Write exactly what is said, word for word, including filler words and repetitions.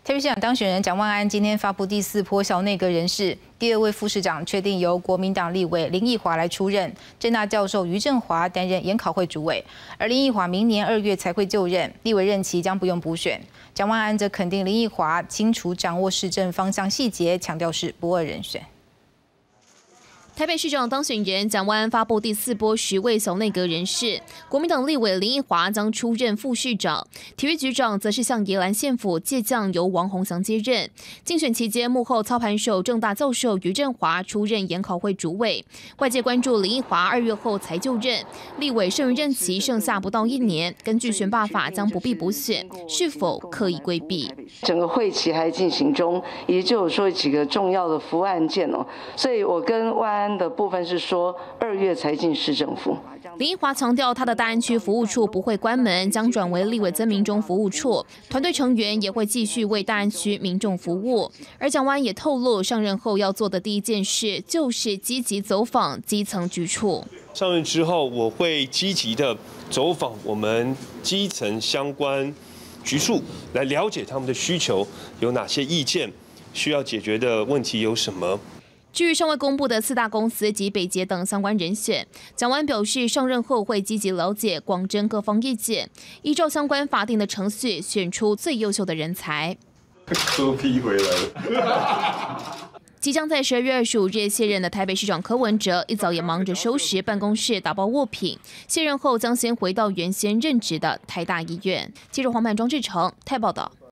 台北市长当选人蒋万安今天发布第四波小内阁人事，第二位副市长确定由国民党立委林奕华来出任，政大教授于振华担任研考会主委，而林奕华明年二月才会就任，立委任期将不用补选。蒋万安则肯定林奕华清楚掌握市政方向细节，强调是不二人选。 台北市长当选人蒋万安发布第四波十位小内阁人事，国民党立委林奕华将出任副市长，体育局长则是向宜兰县府借将，由王鸿祥接任。竞选期间，幕后操盘手政大教授于振华出任研考会主委。外界关注林奕华二月后才就任，立委剩余任期剩下不到一年，根据选罢法将不必补选，是否刻意规避？ 整个会期还进行中，也就有说几个重要的服务案件哦，所以我跟万安 的部分是说，二月才进市政府。 林奕华强调，他的大安区服务处不会关门，将转为立委曾明忠服务处，团队成员也会继续为大安区民众服务。而蒋万安也透露，上任后要做的第一件事就是积极走访基层局处。 上任之后，我会积极的走访我们基层相关局处，来了解他们的需求有哪些意见，需要解决的问题有什么。 至于尚未公布的四大公司及北捷等相关人选，蒋万安表示，上任后会积极了解、广征各方意见，依照相关法定的程序，选出最优秀的人才。 都批回来了。 即将在十二月二十五日卸任的台北市长柯文哲，一早也忙着收拾办公室、打包物品。卸任后将先回到原先任职的台大医院。记者黄曼、庄志成台报道。